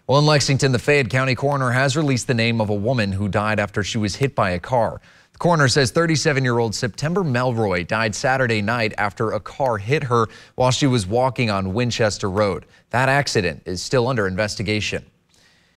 Well, in Lexington, the Fayette County Coroner has released the name of a woman who died after she was hit by a car. The coroner says 37-year-old September Melroy died Saturday night after a car hit her while she was walking on Winchester Road. That accident is still under investigation.